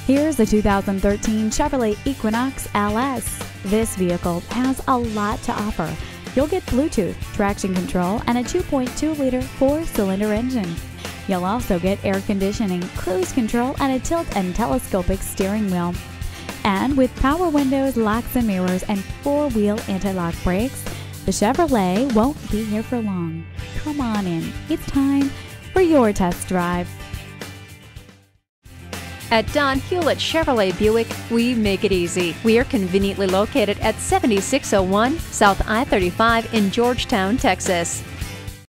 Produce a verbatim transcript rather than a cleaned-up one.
Here's the two thousand thirteen Chevrolet Equinox L S. This vehicle has a lot to offer. You'll get Bluetooth, traction control, and a two point two liter four-cylinder engine. You'll also get air conditioning, cruise control, and a tilt and telescopic steering wheel. And with power windows, locks and mirrors, and four-wheel anti-lock brakes, the Chevrolet won't be here for long. Come on in. It's time for your test drive. At Don Hewlett Chevrolet Buick, we make it easy. We are conveniently located at seventy-six oh one South I thirty-five in Georgetown, Texas.